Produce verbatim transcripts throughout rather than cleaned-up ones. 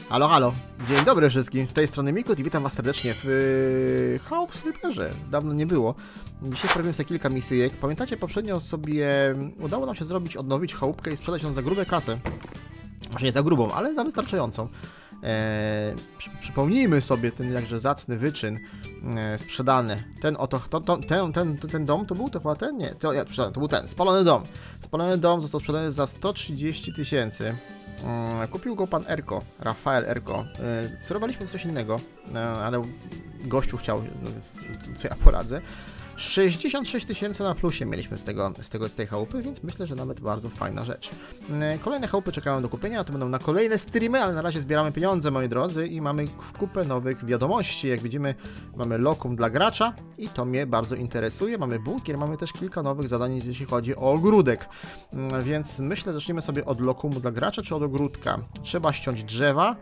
Halo, halo, dzień dobry wszystkim, z tej strony Mikut i witam was serdecznie w House Flipperze. Dawno nie było. Dzisiaj zrobimy sobie kilka misyjek. Pamiętacie, poprzednio sobie udało nam się zrobić, odnowić chałupkę i sprzedać ją za grube kasę. Może nie za grubą, ale za wystarczającą. Eee, przy, przypomnijmy sobie ten jakże zacny wyczyn e, sprzedany. Ten oto, to, to, ten, ten, ten dom to był to chyba ten? Nie, to, ja, to był ten, spalony dom. Spalony dom został sprzedany za sto trzydzieści tysięcy. Kupił go pan Erko, Rafael Erko. Cerowaliśmy coś innego, ale gościu chciał, no więc co ja poradzę. sześćdziesiąt sześć tysięcy na plusie mieliśmy z, tego, z, tego, z tej chałupy, więc myślę, że nawet bardzo fajna rzecz. Kolejne chałupy czekają do kupienia, to będą na kolejne streamy, ale na razie zbieramy pieniądze, moi drodzy, i mamy kupę nowych wiadomości. Jak widzimy, mamy lokum dla gracza i to mnie bardzo interesuje. Mamy bunkier, mamy też kilka nowych zadań, jeśli chodzi o ogródek. Więc myślę, że zaczniemy sobie od lokumu dla gracza, czy od ogródka. Trzeba ściąć drzewa.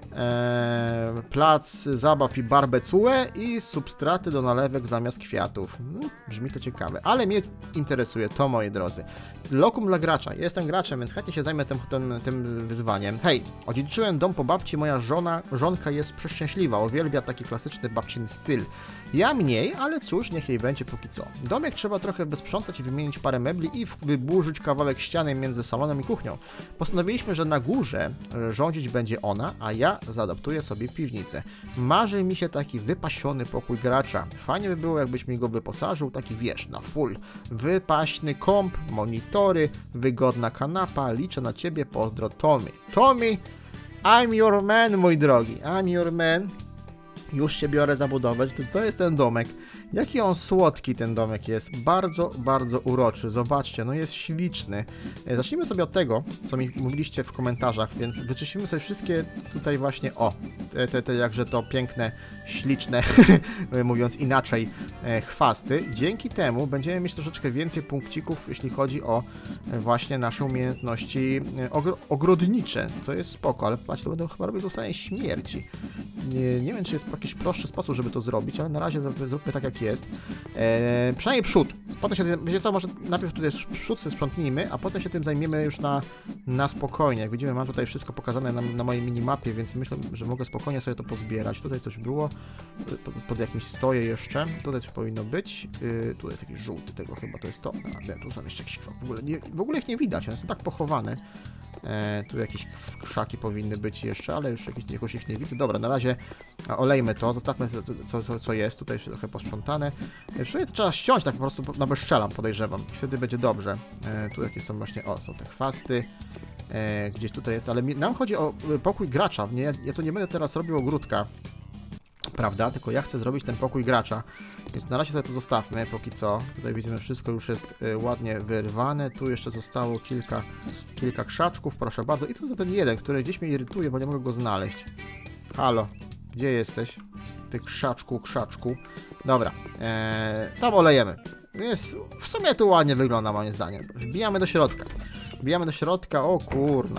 Eee, plac zabaw i barbecue i substraty do nalewek zamiast kwiatów. Hmm, brzmi to ciekawe, ale mnie interesuje to, moi drodzy. Lokum dla gracza. Ja jestem graczem, więc chętnie się zajmę tym, tym, tym wyzwaniem. Hej, odziedziczyłem dom po babci, moja żona, żonka jest przeszczęśliwa, uwielbia taki klasyczny babcin styl. Ja mniej, ale cóż, niech jej będzie póki co. Domek trzeba trochę wysprzątać i wymienić parę mebli i wyburzyć kawałek ściany między salonem i kuchnią. Postanowiliśmy, że na górze rządzić będzie ona, a ja zaadaptuję sobie piwnicę. Marzy mi się taki wypasiony pokój gracza. Fajnie by było, jakbyś mi go wyposażył, taki wiesz, na full. Wypaśny komp, monitory, wygodna kanapa, liczę na ciebie, pozdro Tommy. Tommy, I'm your man, mój drogi, I'm your man. Już się biorę za budowę, to jest ten domek. Jaki on słodki ten domek jest, bardzo, bardzo uroczy, zobaczcie, no jest śliczny. Zacznijmy sobie od tego, co mi mówiliście w komentarzach, więc wyczyścimy sobie wszystkie tutaj właśnie, o, te, te, te jakże to piękne, śliczne, mówiąc inaczej, chwasty. Dzięki temu będziemy mieć troszeczkę więcej punkcików, jeśli chodzi o właśnie nasze umiejętności ogro ogrodnicze, co jest spoko, ale patrzcie, to będę chyba robił do stanie śmierci. Nie, nie wiem, czy jest jakiś prostszy sposób, żeby to zrobić, ale na razie zróbmy tak, jak jest. Eee, przynajmniej przód. Potem się, wiecie co, może najpierw tutaj przód sobie sprzątnijmy, a potem się tym zajmiemy już na, na spokojnie. Jak widzimy, mam tutaj wszystko pokazane na, na mojej minimapie, więc myślę, że mogę spokojnie sobie to pozbierać. Tutaj coś było, pod, pod jakimś stoję jeszcze. Tutaj coś powinno być. Yy, tu jest jakiś żółty tego chyba, to jest to. A, nie, tu są jeszcze jakieś, w ogóle, nie, w ogóle ich nie widać, one są tak pochowane. E, tu jakieś krzaki powinny być jeszcze, ale już jakieś, jakoś ich nie widzę. Dobra, na razie olejmy to, zostawmy co, co, co jest, tutaj trochę posprzątane. E, Przynajmniej to trzeba ściąć tak po prostu, na bezstrzelam, podejrzewam, i wtedy będzie dobrze. E, tu jakieś są właśnie, o, są te chwasty, e, gdzieś tutaj jest, ale mi, nam chodzi o pokój gracza, nie, ja, ja tu nie będę teraz robił ogródka, prawda, tylko ja chcę zrobić ten pokój gracza, więc na razie sobie to zostawmy, póki co. Tutaj widzimy, wszystko już jest y, ładnie wyrwane, tu jeszcze zostało kilka, kilka krzaczków, proszę bardzo, i tu za ten jeden, który gdzieś mnie irytuje, bo nie mogę go znaleźć. Halo, gdzie jesteś? Ty krzaczku, krzaczku. Dobra, eee, tam olejemy. Jest, w sumie tu ładnie wygląda, moim zdaniem. Wbijamy do środka. Wbijamy do środka, o kurna.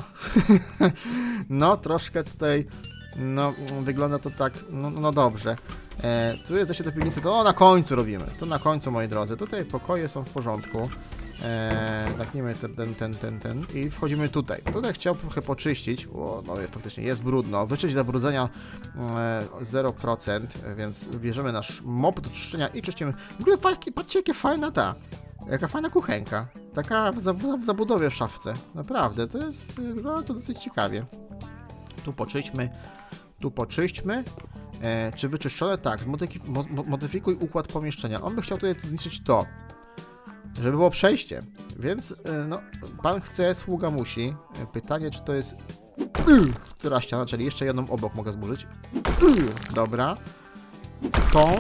No, troszkę tutaj... No, wygląda to tak, no, no dobrze. E, tu jest jeszcze do piwnicy, to o, na końcu robimy. To na końcu, moi drodzy. Tutaj pokoje są w porządku. E, zamkniemy ten, ten, ten, ten, ten i wchodzimy tutaj. Tutaj chciałbym trochę poczyścić, bo no, faktycznie jest brudno. Wyczyść zabrudzenia e, zero procent, więc bierzemy nasz mop do czyszczenia i czyścimy. W ogóle patrzcie, jakie fajna ta, jaka fajna kuchenka. Taka w, w zabudowie w szafce. Naprawdę, to jest, no, to dosyć ciekawie. Tu poczyśćmy, tu poczyśćmy. E, czy wyczyszczone? Tak. Zmodyfikuj układ pomieszczenia. On by chciał tutaj zniszczyć to, żeby było przejście. Więc, e, no, pan chce, sługa musi. E, pytanie, czy to jest... Yy, która ściana, czyli jeszcze jedną obok mogę zburzyć. Yy, dobra. Tą.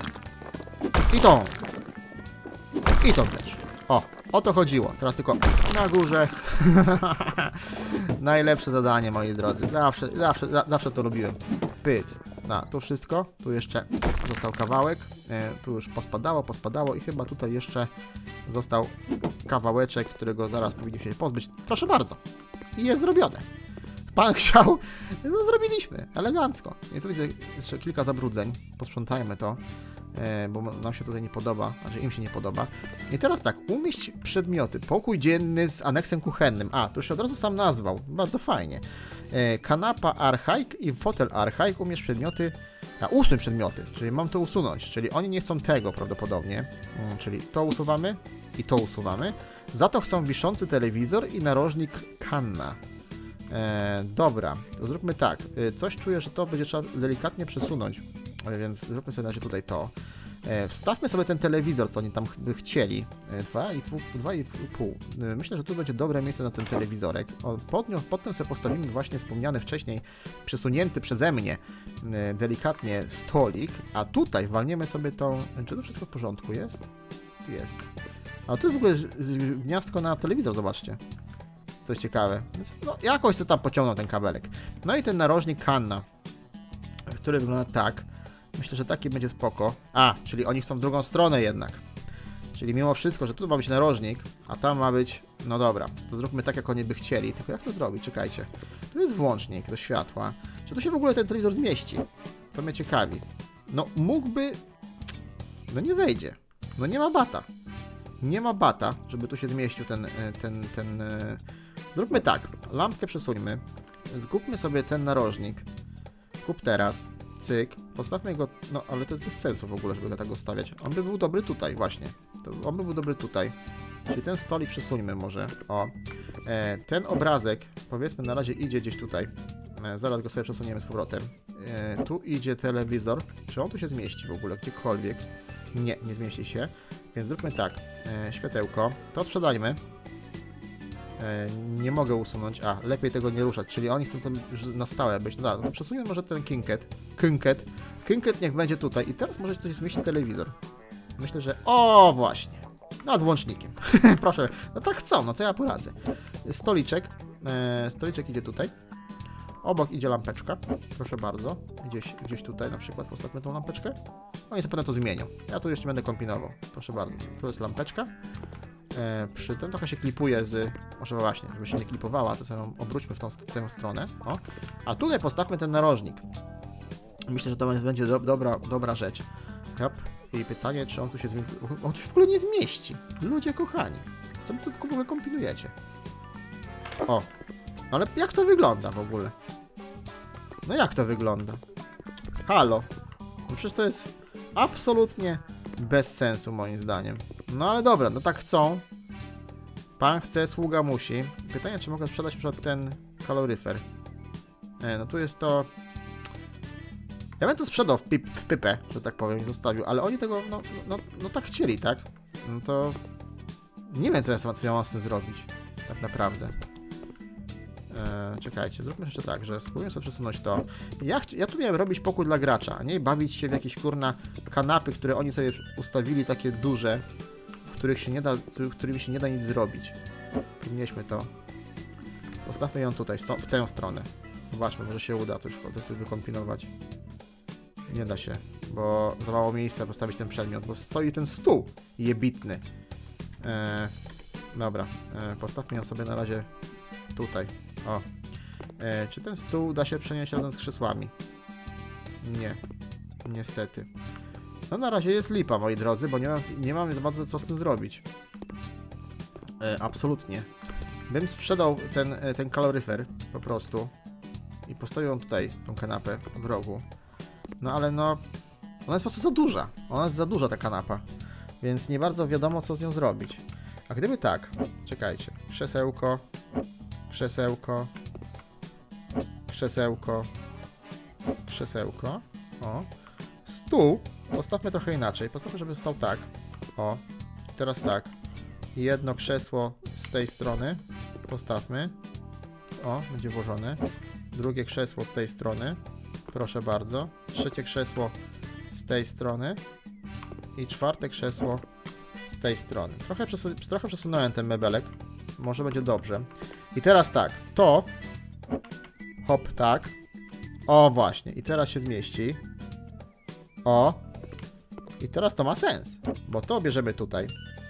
I tą. I tą też. O, o to chodziło. Teraz tylko na górze. Najlepsze zadanie, moi drodzy. Zawsze, zawsze, zawsze to robiłem. Pyc. Na, tu wszystko. Tu jeszcze został kawałek. E, tu już pospadało, pospadało i chyba tutaj jeszcze został kawałeczek, którego zaraz powinniśmy się pozbyć. Proszę bardzo. I jest zrobione. Pan chciał, no zrobiliśmy. Elegancko. I tu widzę jeszcze kilka zabrudzeń. Posprzątajmy to. E, bo nam się tutaj nie podoba, znaczy im się nie podoba. I teraz tak, umieść przedmioty. Pokój dzienny z aneksem kuchennym. A, to już się od razu sam nazwał. Bardzo fajnie. E, kanapa Archaik i fotel Archaik. Umiesz przedmioty... A, usuń przedmioty, czyli mam to usunąć, czyli oni nie chcą tego prawdopodobnie. Hmm, czyli to usuwamy i to usuwamy. Za to chcą wiszący telewizor i narożnik Kanna. E, dobra, to zróbmy tak. E, coś czuję, że to będzie trzeba delikatnie przesunąć, e, więc zróbmy sobie na razie tutaj to. E, wstawmy sobie ten telewizor, co oni tam ch chcieli. dwa i pół. E, myślę, że tu będzie dobre miejsce na ten telewizorek. O, pod, nią, pod tym sobie postawimy właśnie wspomniany wcześniej, przesunięty przeze mnie e, delikatnie stolik, a tutaj walniemy sobie tą... Czy to wszystko w porządku jest? Jest. A tu jest w ogóle gniazdko na telewizor, zobaczcie. Coś ciekawe. Więc, no, jakoś sobie tam pociągnął ten kabelek. No i ten narożnik Kanna, który wygląda tak. Myślę, że taki będzie spoko. A, czyli oni chcą w drugą stronę jednak. Czyli mimo wszystko, że tu ma być narożnik, a tam ma być... No dobra, to zróbmy tak, jak oni by chcieli. Tylko jak to zrobić? Czekajcie. Tu jest włącznik do światła. Czy tu się w ogóle ten telewizor zmieści? To mnie ciekawi. No mógłby... No nie wejdzie. No nie ma bata. Nie ma bata, żeby tu się zmieścił ten... ten, ten... Zróbmy tak. Lampkę przesuńmy. Zgubmy sobie ten narożnik. Kup teraz. Cyk. Postawmy go... No, ale to jest bez sensu w ogóle, żeby go tak ustawiać. On by był dobry tutaj, właśnie. To on by był dobry tutaj. Czyli ten stolik przesuńmy może. O. E, ten obrazek, powiedzmy, na razie idzie gdzieś tutaj. E, zaraz go sobie przesuniemy z powrotem. E, tu idzie telewizor. Czy on tu się zmieści w ogóle? Gdziekolwiek? Nie, nie zmieści się. Więc zróbmy tak. E, światełko. To sprzedajmy. E, nie mogę usunąć. A, lepiej tego nie ruszać. Czyli oni chcą tam już na stałe być. No dobra, to przesuńmy może ten kinket. Kinket. Kinket niech będzie tutaj. I teraz może tu się zmieści telewizor. Myślę, że... O, właśnie. Nad włącznikiem. Proszę. No tak chcą, no co ja poradzę. Stoliczek. E, stoliczek idzie tutaj. Obok idzie lampeczka. Proszę bardzo. Gdzieś, gdzieś tutaj na przykład postawmy tą lampeczkę. Oni sobie potem to zmienią. Ja tu jeszcze będę kombinował. Proszę bardzo. Tu jest lampeczka. E, przy tym trochę się klipuje z... Może właśnie, żeby się nie klipowała, to sobie obróćmy w tą, tę stronę. O. A tutaj postawmy ten narożnik. Myślę, że to będzie do, dobra, dobra rzecz. Hop. I pytanie, czy on tu się zmieści. On tu się w ogóle nie zmieści. Ludzie kochani. Co wy tu w ogóle kombinujecie? O. Ale jak to wygląda w ogóle? No jak to wygląda? Halo. No przecież to jest absolutnie bez sensu moim zdaniem. No ale dobra, no tak chcą. Pan chce, sługa musi. Pytanie, czy mogę sprzedać przykład ten kaloryfer. E, no tu jest to... Ja bym to sprzedał w, pip, w pypę, że tak powiem, i zostawił, ale oni tego, no, no, no tak chcieli, tak? No to... Nie wiem, co ja, co ja mam z tym zrobić. Tak naprawdę. E, czekajcie, zróbmy jeszcze tak, że spróbujmy sobie przesunąć to. Ja, ja tu miałem robić pokój dla gracza, a nie bawić się w jakieś, kurna, kanapy, które oni sobie ustawili, takie duże, w których się nie da, którymi się nie da nic zrobić. Podnieśmy to. Postawmy ją tutaj, w tę stronę. Zobaczmy, może się uda coś, coś wykombinować. Nie da się, bo za mało miejsca postawić ten przedmiot, bo stoi ten stół jebitny. E, dobra, e, postawmy ją sobie na razie tutaj. O. E, czy ten stół da się przenieść razem z krzesłami? Nie. Niestety. No na razie jest lipa, moi drodzy, bo nie mam, nie mam za bardzo co z tym zrobić. E, absolutnie. Bym sprzedał ten, ten kaloryfer po prostu i postawił tutaj tą kanapę w rogu. No ale no... Ona jest po prostu za duża. Ona jest za duża, ta kanapa. Więc nie bardzo wiadomo, co z nią zrobić. A gdyby tak... Czekajcie. Krzesełko... Krzesełko... Krzesełko... Krzesełko... O... Stół... Postawmy trochę inaczej. Postawmy, żeby stał tak. O... Teraz tak. Jedno krzesło z tej strony. Postawmy. O, będzie włożone. Drugie krzesło z tej strony. Proszę bardzo. Trzecie krzesło z tej strony. I czwarte krzesło z tej strony. Trochę, przesu trochę przesunąłem ten mebelek. Może będzie dobrze. I teraz tak. To. Hop, tak. O, właśnie. I teraz się zmieści. O. I teraz to ma sens. Bo to bierzemy tutaj.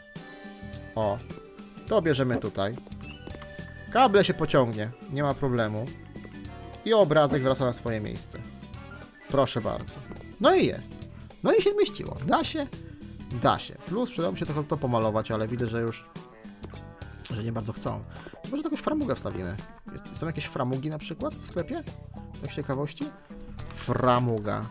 O. To bierzemy tutaj. Kable się pociągnie. Nie ma problemu. I obrazek wraca na swoje miejsce. Proszę bardzo. No i jest. No i się zmieściło. Da się? Da się. Plus przydałoby się trochę to pomalować, ale widzę, że już że nie bardzo chcą. Może jakąś framugę wstawimy. Jest, są jakieś framugi na przykład w sklepie? Tak z ciekawości? Framuga.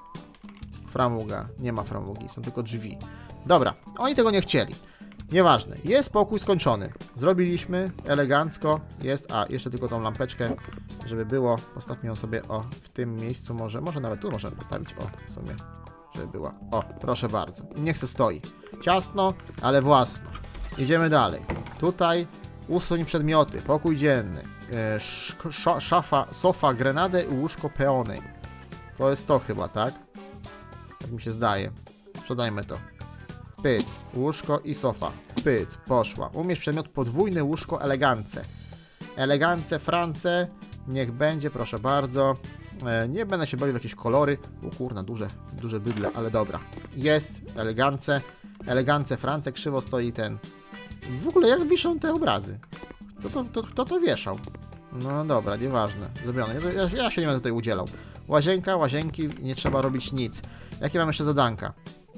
Framuga. Nie ma framugi, są tylko drzwi. Dobra, oni tego nie chcieli. Nieważne, jest pokój skończony. Zrobiliśmy elegancko, jest, a jeszcze tylko tą lampeczkę, żeby było, postawmy ją sobie, o, w tym miejscu może, może nawet tu możemy postawić, o, w sumie, żeby była, o, proszę bardzo, niech se stoi. Ciasno, ale własno. Idziemy dalej. Tutaj usuń przedmioty, pokój dzienny, e, szafa, sofa, grenadę i łóżko peony. To jest to chyba, tak? Tak mi się zdaje. Sprzedajmy to. Pyc, łóżko i sofa. Pyc, poszła. Umieść przedmiot podwójny łóżko elegance. Elegance, France, niech będzie, proszę bardzo. E, nie będę się bawił w jakieś kolory. O kurna, duże, duże bydle, ale dobra. Jest, elegance. Elegance, France, krzywo stoi ten. W ogóle jak wiszą te obrazy? Kto to, to, to, to wieszał? No dobra, nieważne. Zrobione. Ja, ja, ja się nie będę tutaj udzielał. Łazienka, łazienki, nie trzeba robić nic. Jakie mam jeszcze zadanka?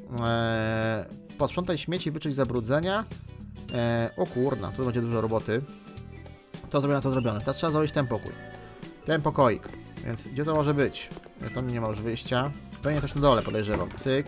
Eee, posprzątaj śmieci, wyczyść zabrudzenia. Eee, o kurna, tu będzie dużo roboty. To zrobione, to zrobione. Teraz trzeba zrobić ten pokój. Ten pokoik. Więc gdzie to może być? Tam nie ma już wyjścia. Pewnie coś na dole, podejrzewam. Cyk.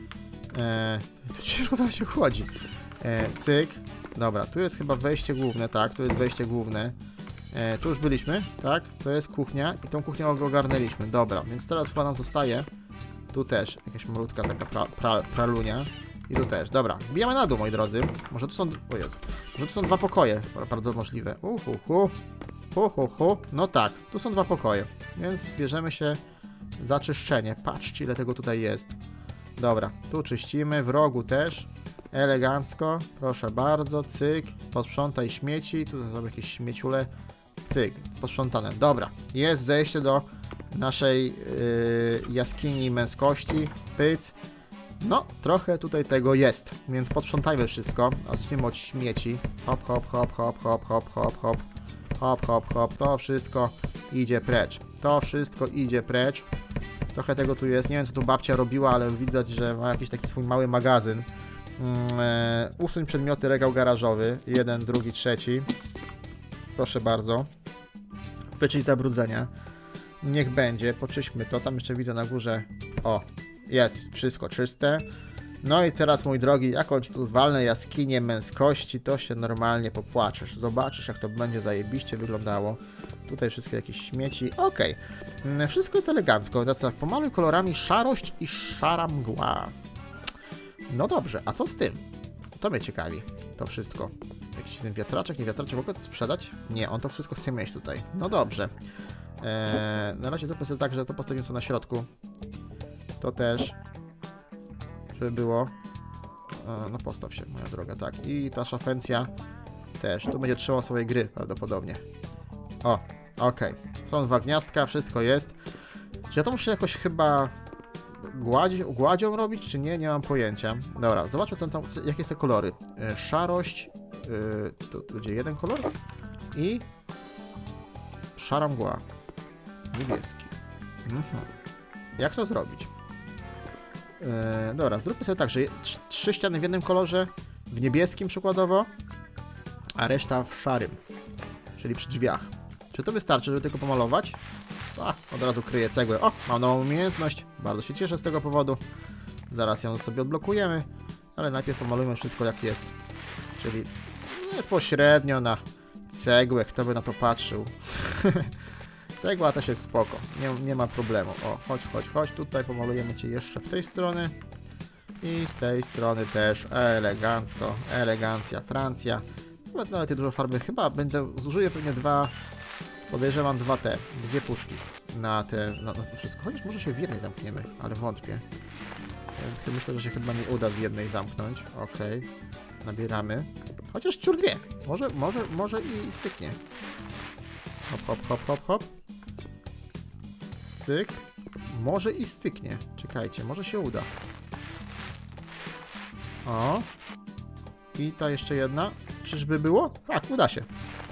Eee, to ciężko teraz się chodzi. Eee, cyk. Dobra, tu jest chyba wejście główne, tak, tu jest wejście główne. E, tu już byliśmy, tak? To jest kuchnia i tą kuchnię ogarnęliśmy. Dobra, więc teraz chyba nam zostaje. Tu też jakaś malutka taka pra, pra, pralunia. I tu też. Dobra, bijamy na dół, moi drodzy. Może tu są... O Jezu. Może tu są dwa pokoje. Bardzo możliwe. Uhu, hu. Hu, hu, hu. No tak, tu są dwa pokoje. Więc bierzemy się za czyszczenie. Patrzcie, ile tego tutaj jest. Dobra, tu czyścimy. W rogu też. Elegancko. Proszę bardzo. Cyk. Posprzątaj śmieci. Tu są jakieś śmieciule. Cyk, posprzątane. Dobra, jest zejście do naszej yy, jaskini męskości. Pyc. No, trochę tutaj tego jest, więc posprzątajmy wszystko. A zaczniemy od śmieci. Hop, hop, hop, hop, hop, hop, hop, hop. Hop, hop, hop. To wszystko idzie precz. To wszystko idzie precz. Trochę tego tu jest. Nie wiem, co tu babcia robiła, ale widać, że ma jakiś taki swój mały magazyn. Yy, usuń przedmioty, regał garażowy. Jeden, drugi, trzeci. Proszę bardzo. Wyczyść zabrudzenia. Niech będzie. Poczyśmy to. Tam jeszcze widzę na górze. O, jest wszystko czyste. No i teraz, mój drogi, jak on ci tu zwalnę jaskinię męskości, to się normalnie popłaczesz. Zobaczysz, jak to będzie zajebiście wyglądało. Tutaj wszystkie jakieś śmieci. Okej. Okay. Wszystko jest elegancko. Teraz tak, pomaluj kolorami szarość i szara mgła. No dobrze, a co z tym? To mnie ciekawi. To wszystko. Jakiś ten wiatraczek, nie wiatraczek, mogę to sprzedać? Nie, on to wszystko chce mieć tutaj. No dobrze. Eee, na razie zróbmy sobie tak, że to postawimy sobie na środku. To też. Żeby było. E, no postaw się, moja droga, tak. I ta szafencja też. Tu będzie trzymał swojej gry prawdopodobnie. O, okej. Okay. Są dwa gniazdka, wszystko jest. Czy ja to muszę jakoś chyba gładzi, gładzią robić, czy nie? Nie mam pojęcia. Dobra, zobaczmy co tam, jakie są kolory. E, szarość. Yy, to, to będzie jeden kolor i szara mgła, niebieski. Mhm. Jak to zrobić? Yy, dobra, zróbmy sobie tak, że tr trzy ściany w jednym kolorze, w niebieskim przykładowo, a reszta w szarym, czyli przy drzwiach. Czy to wystarczy, żeby tylko pomalować? A, od razu kryję cegłę. O, mam nową umiejętność, bardzo się cieszę z tego powodu. Zaraz ją sobie odblokujemy, ale najpierw pomalujmy wszystko jak jest, czyli bezpośrednio na cegłę, kto by na to patrzył. Cegła też jest spoko, nie, nie ma problemu. O, chodź, chodź, chodź, tutaj pomalujemy cię jeszcze w tej strony i z tej strony też elegancko, elegancja, Francja. Nawet nawet dużo farby, chyba będę, zużyję pewnie dwa, podejrzewam dwa te, dwie puszki na te, na, na to wszystko. Chociaż może się w jednej zamkniemy, ale wątpię. Myślę, że się chyba nie uda w jednej zamknąć. Okej, okay. Nabieramy. Chociaż ciur dwie. Może, może, może i styknie. Hop, hop, hop, hop, hop. Cyk. Może i styknie. Czekajcie, może się uda. O. I ta jeszcze jedna. Czyżby było? Tak, uda się.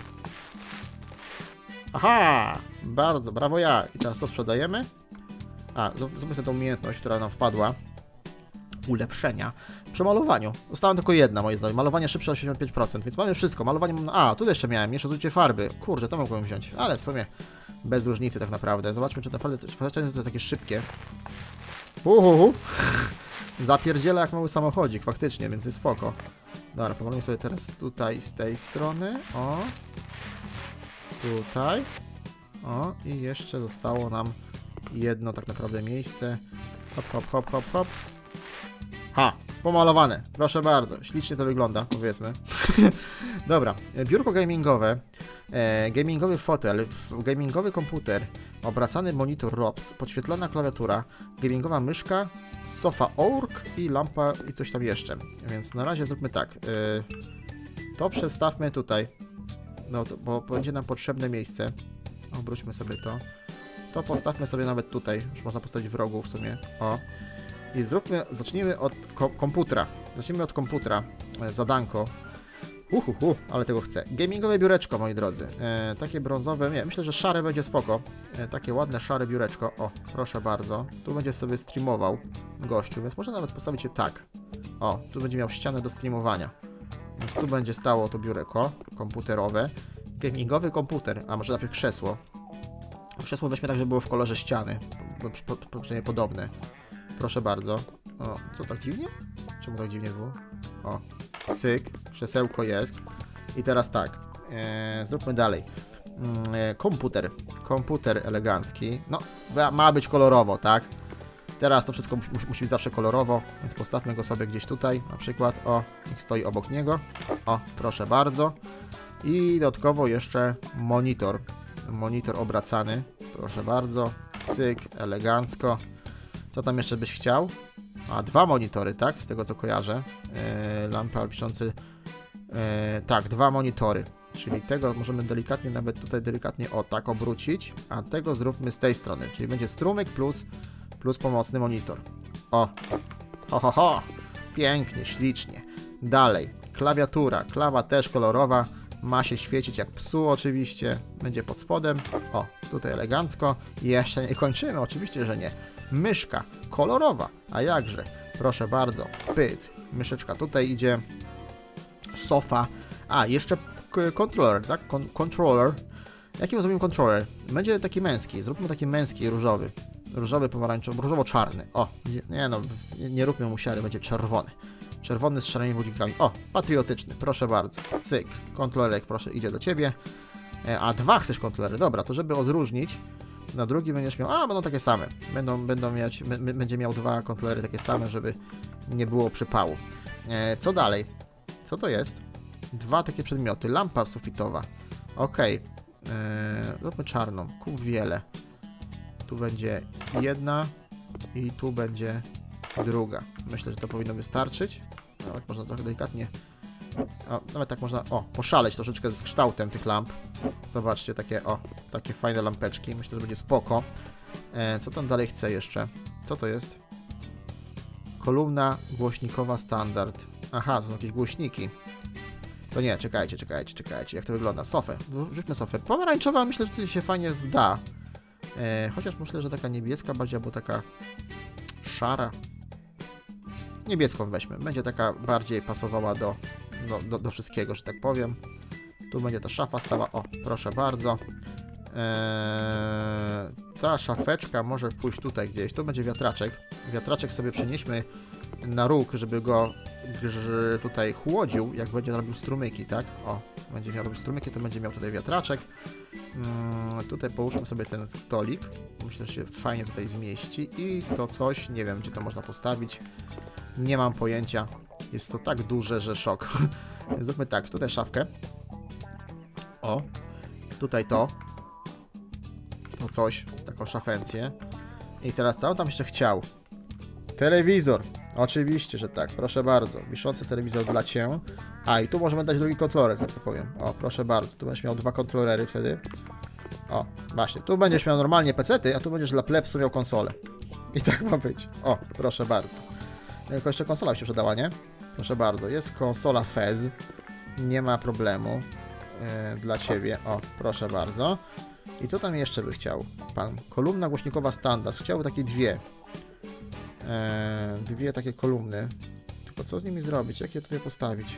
Aha! Bardzo, brawo ja. I teraz to sprzedajemy. A, zróbmy sobie tą umiejętność, która nam wpadła. ulepszenia przy malowaniu. Została tylko jedna, moje zdaniem. Malowanie szybsze o osiemdziesiąt pięć procent, więc mamy wszystko. Malowanie mam... A, tu jeszcze miałem, jeszcze zużycie farby. Kurde, to mogłem wziąć, ale w sumie bez różnicy tak naprawdę. Zobaczmy, czy te farby to takie szybkie. Uhuhu. Zapierdziela jak mały samochodzik, faktycznie, więc jest spoko. Dobra, pomalujmy sobie teraz tutaj z tej strony. O. Tutaj. O. I jeszcze zostało nam jedno tak naprawdę miejsce. Hop, hop, hop, hop, hop. Ha! Pomalowane. Proszę bardzo. Ślicznie to wygląda, powiedzmy. Dobra. Biurko gamingowe. E, gamingowy fotel. Gamingowy komputer. Obracany monitor R O P S. Podświetlona klawiatura. Gamingowa myszka. Sofa ork i lampa i coś tam jeszcze. Więc na razie zróbmy tak. E, to przestawmy tutaj. No, to, bo będzie nam potrzebne miejsce. Obróćmy sobie to. To postawmy sobie nawet tutaj. Już można postawić w rogu w sumie. O. I zróbmy, zacznijmy od ko komputera. Zacznijmy od komputera. E, zadanko. Uhuhu, ale tego chcę. Gamingowe biureczko, moi drodzy. E, takie brązowe, nie, myślę, że szare będzie spoko. E, takie ładne, szare biureczko. O, proszę bardzo. Tu będzie sobie streamował gościu, więc można nawet postawić je tak. O, tu będzie miał ścianę do streamowania. Więc tu będzie stało to biureko komputerowe. Gamingowy komputer, a może najpierw krzesło. Krzesło weźmy tak, żeby było w kolorze ściany. Po, po, po, przynajmniej podobne. Proszę bardzo. O, co tak dziwnie? Czemu tak dziwnie było? O, cyk, krzesełko jest. I teraz tak, e, zróbmy dalej. E, komputer, komputer elegancki. No, ma być kolorowo, tak? Teraz to wszystko musi, musi być zawsze kolorowo, więc postawmy go sobie gdzieś tutaj, na przykład. O, niech stoi obok niego. O, proszę bardzo. I dodatkowo jeszcze monitor. Monitor obracany, proszę bardzo. Cyk, elegancko. Co tam jeszcze byś chciał? A, dwa monitory, tak? Z tego co kojarzę. E, lampa piszący. E, tak, dwa monitory. Czyli tego możemy delikatnie, nawet tutaj delikatnie o tak obrócić, a tego zróbmy z tej strony. Czyli będzie strumyk plus, plus pomocny monitor. O! Ho, ho, ho! Pięknie, ślicznie. Dalej. Klawiatura. Klawa też kolorowa. Ma się świecić jak psu oczywiście. Będzie pod spodem. O, tutaj elegancko. Jeszcze nie kończymy, oczywiście, że nie. Myszka kolorowa, a jakże, proszę bardzo, pyc, myszeczka tutaj idzie, sofa, a jeszcze kontroler, tak, Kon kontroler, jaki zrobimy kontroler, będzie taki męski, zróbmy taki męski, różowy, różowy, pomarańczowy, różowo-czarny, o, nie no, nie, nie róbmy mu siary, będzie czerwony, czerwony z szaranymi budzikami, o, patriotyczny, proszę bardzo, cyk, kontrolerek, proszę, idzie do Ciebie, a dwa chcesz kontrolery, dobra, to żeby odróżnić, na drugi będziesz miał, a będą takie same, będą, będą mieć, będzie miał dwa kontrolery takie same, żeby nie było przypału. E, co dalej? Co to jest? Dwa takie przedmioty, lampa sufitowa, ok, e, zróbmy czarną, kup wiele, tu będzie jedna i tu będzie druga, myślę, że to powinno wystarczyć, nawet można trochę delikatnie, o, nawet tak można, o, poszaleć troszeczkę z kształtem tych lamp. Zobaczcie, takie, o, takie fajne lampeczki. Myślę, że będzie spoko. E, co tam dalej chcę jeszcze? Co to jest? Kolumna głośnikowa standard. Aha, to są jakieś głośniki. To nie, czekajcie, czekajcie, czekajcie. Jak to wygląda? Sofę. Wrzućmy sofę. Pomarańczowa, myślę, że tutaj się fajnie zda. E, chociaż myślę, że taka niebieska bardziej, albo taka szara. Niebieską weźmy. Będzie taka bardziej pasowała do, do, do, do wszystkiego, że tak powiem. Tu będzie ta szafa stała. O, proszę bardzo. Eee, ta szafeczka może pójść tutaj gdzieś. Tu będzie wiatraczek. Wiatraczek sobie przenieśmy na róg, żeby go tutaj chłodził, jak będzie robił strumyki, tak? O, będzie miał robić strumyki, to będzie miał tutaj wiatraczek. Hmm, tutaj połóżmy sobie ten stolik. Myślę, że się fajnie tutaj zmieści. I to coś, nie wiem, gdzie to można postawić. Nie mam pojęcia. Jest to tak duże, że szok. Zróbmy tak, tutaj szafkę. O, tutaj to. To coś, taką szafencję. I teraz co on tam jeszcze chciał? Telewizor. Oczywiście, że tak, proszę bardzo. Wiszący telewizor dla Cię. A, i tu możemy dać drugi kontroler, tak to powiem. O, proszę bardzo. Tu będziesz miał dwa kontrolery wtedy. O, właśnie. Tu będziesz miał normalnie pecety, a tu będziesz dla plebsu miał konsolę. I tak ma być. O, proszę bardzo. Tylko jeszcze konsola się przydała, nie? Proszę bardzo. Jest konsola Fez. Nie ma problemu. Yy, dla Ciebie. O, proszę bardzo. I co tam jeszcze by chciał pan? Kolumna głośnikowa standard. Chciałby takie dwie. Yy, e, dwie takie kolumny. Tylko co z nimi zrobić? Jak je tutaj postawić?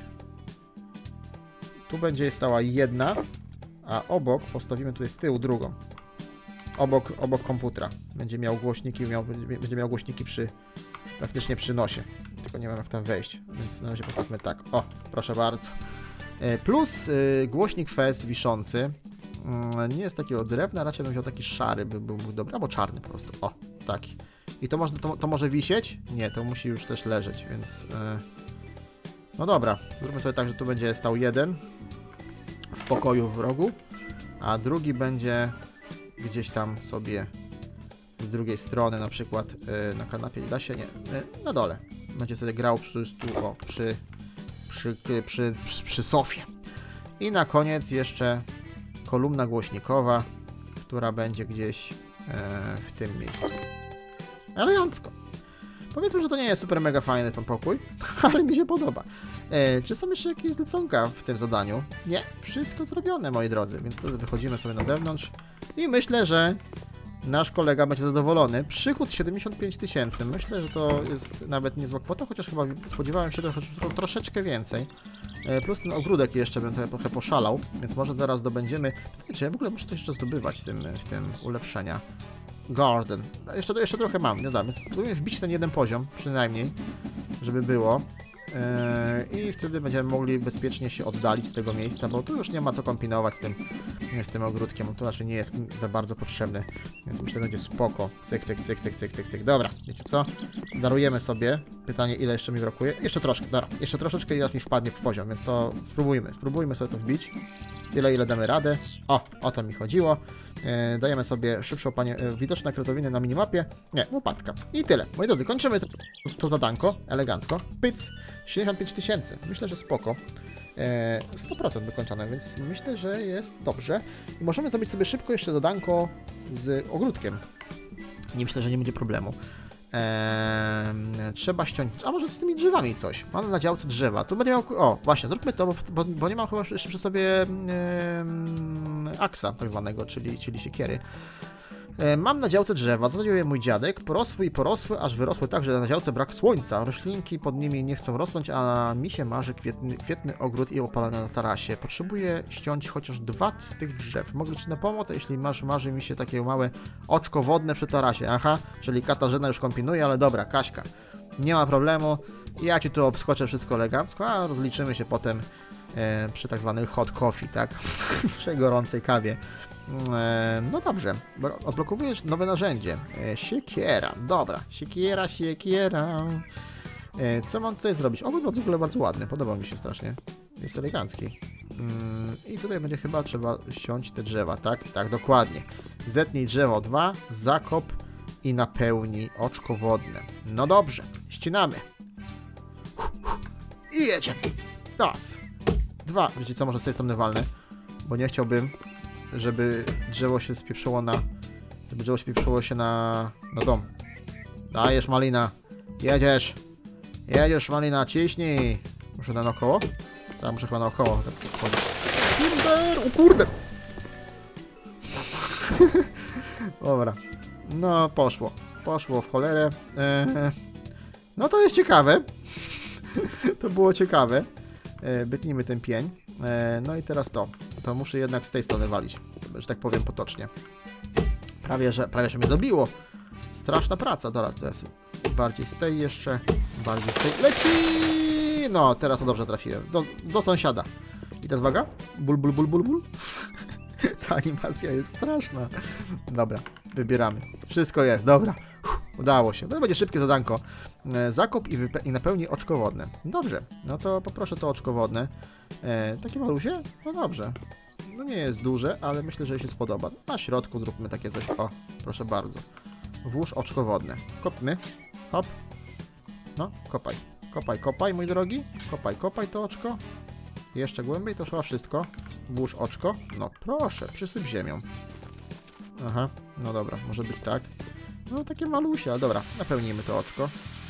Tu będzie stała jedna, a obok postawimy tutaj z tyłu drugą. Obok, obok komputera. Będzie miał głośniki, miał, będzie miał głośniki przy, praktycznie przy nosie. Tylko nie wiem jak tam wejść, więc na razie postawmy tak. O, proszę bardzo. Plus y, głośnik F E S wiszący. Y, nie jest takiego drewna, raczej bym wziął taki szary, by był dobry, albo czarny po prostu. O, taki. I to, może, to, to może wisieć? Nie, to musi już też leżeć, więc... Y, no dobra, zróbmy sobie tak, że tu będzie stał jeden w pokoju w rogu, a drugi będzie gdzieś tam sobie z drugiej strony, na przykład y, na kanapie, da się? Nie, y, na dole. Będzie sobie grał przy, tu, o, przy, przy, przy, przy, przy sofie. I na koniec jeszcze kolumna głośnikowa, która będzie gdzieś y, w tym miejscu. Elegancko. Powiedzmy, że to nie jest super mega fajny ten pokój, ale mi się podoba. E, czy są jeszcze jakieś zleconka w tym zadaniu? Nie, wszystko zrobione, moi drodzy, więc tu wychodzimy sobie na zewnątrz i myślę, że nasz kolega będzie zadowolony. Przychód siedemdziesiąt pięć tysięcy. Myślę, że to jest nawet niezła kwota, chociaż chyba spodziewałem się trosze, tro, troszeczkę więcej. E, plus ten ogródek jeszcze bym trochę poszalał, więc może zaraz zdobędziemy... Pytanie, czy ja w ogóle muszę to jeszcze zdobywać w tym, w tym ulepszenia. Garden. Jeszcze, jeszcze trochę mam, nie dam. Spróbuję wbić ten jeden poziom, przynajmniej, żeby było. Yy, I wtedy będziemy mogli bezpiecznie się oddalić z tego miejsca, bo tu już nie ma co kombinować z tym, z tym ogródkiem. To raczej nie jest za bardzo potrzebny, więc myślę, że będzie spoko. Cyk, cyk, cyk, cyk, cyk, cyk, cyk. Dobra, wiecie co? Darujemy sobie. Pytanie, ile jeszcze mi brakuje? Jeszcze troszkę, dobra. Jeszcze troszeczkę i raz mi wpadnie w poziom, więc to spróbujmy. Spróbujmy sobie to wbić. Tyle, ile damy radę. O, o to mi chodziło. Yy, dajemy sobie szybszą panie, yy, widoczne kretowinie na minimapie. Nie, łopatka. I tyle. Moi drodzy, kończymy to, to zadanko. Elegancko. Pyc. siedemdziesiąt pięć tysięcy. Myślę, że spoko. Yy, sto procent wykończone, więc myślę, że jest dobrze. I możemy zrobić sobie szybko jeszcze zadanko z ogródkiem. Nie myślę, że nie będzie problemu. Eee, trzeba ściąć, a może z tymi drzewami coś. Mam na działce drzewa. Tu będę miał, o właśnie, zróbmy to, bo, bo, bo nie mam chyba jeszcze przy sobie e, aksa tak zwanego, czyli, czyli siekiery. E, mam na działce drzewa, zasadził je mój dziadek, porosły i porosły, aż wyrosły tak, że na działce brak słońca. Roślinki pod nimi nie chcą rosnąć, a mi się marzy kwietny, kwietny ogród i opalania na tarasie. Potrzebuję ściąć chociaż dwa z tych drzew. Mogę Ci na pomoc, jeśli masz, marzy mi się takie małe oczko wodne przy tarasie. Aha, czyli Katarzyna już kombinuje, ale dobra, Kaśka, nie ma problemu. Ja Ci tu obskoczę wszystko elegancko, a rozliczymy się potem e, przy tak zwanym hot coffee, tak? Przy gorącej kawie. No dobrze, odblokowujesz nowe narzędzie. Siekiera, dobra, siekiera, siekiera. Co mam tutaj zrobić? Ogród w ogóle bardzo ładny, podoba mi się strasznie. Jest elegancki. I tutaj będzie chyba trzeba ściąć te drzewa, tak? Tak, dokładnie. Zetnij drzewo dwa, zakop i napełnij oczko wodne. No dobrze, ścinamy. I jedziemy. Raz, dwa. Wiecie co, może z tej strony walnę, bo nie chciałbym, żeby drzewo się spieprzyło na... Żeby drzewo się spieprzyło się na... na dom. Dajesz, Malina. Jedziesz. Jedziesz, Malina, ciśnij. Muszę na naokoło? Tak, muszę chyba naokoło. Tak, Kinder, o kurde. Dobra. No, poszło. Poszło w cholerę. Eee, no to jest ciekawe. To było ciekawe. Eee, bytnijmy ten pień. Eee, no i teraz to. To muszę jednak z tej strony walić, że tak powiem potocznie. Prawie, że, prawie, że mnie zabiło. Straszna praca. Dobra, to jest bardziej z tej jeszcze. Bardziej z tej. Leci! No, teraz to dobrze trafiłem. Do, do sąsiada. I teraz uwaga. Ból, ból, ból, ból, ból. Ta animacja jest straszna. Dobra, wybieramy. Wszystko jest, dobra. Uff, udało się. To będzie szybkie zadanko. E, zakop i, i napełnij oczko wodne. Dobrze, no to poproszę to oczko wodne. E, takie malusie? No dobrze. No nie jest duże, ale myślę, że jej się spodoba. Na środku zróbmy takie coś. O, proszę bardzo. Włóż oczko wodne. Kopmy. Hop. No, kopaj. Kopaj, kopaj, mój drogi. Kopaj, kopaj to oczko. Jeszcze głębiej, to chyba wszystko. Włóż oczko. No proszę, przysyp ziemią. Aha, no dobra, może być tak. No takie malusie, ale dobra, napełnimy to oczko.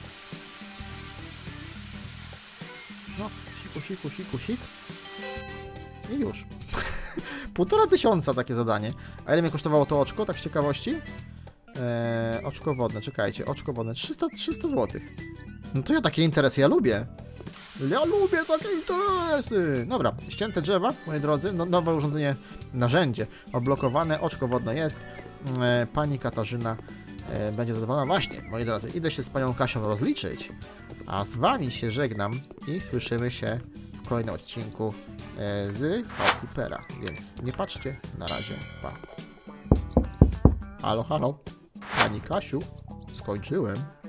No, siku, siku, siku, sik. I już. Półtora tysiąca takie zadanie. A ile mnie kosztowało to oczko, tak z ciekawości? Eee, oczko wodne, czekajcie, oczko wodne, trzysta, trzysta złotych. No to ja takie interesy, ja lubię. Ja lubię takie interesy. Dobra, ścięte drzewa, moi drodzy, no, nowe urządzenie, narzędzie, oblokowane, oczko wodne jest. Eee, pani Katarzyna e, będzie zadowolona. Właśnie, moi drodzy, idę się z panią Kasią rozliczyć, a z wami się żegnam i słyszymy się w kolejnym odcinku e, z Housekeepera, więc nie patrzcie, na razie, pa. Halo, halo, pani Kasiu, skończyłem.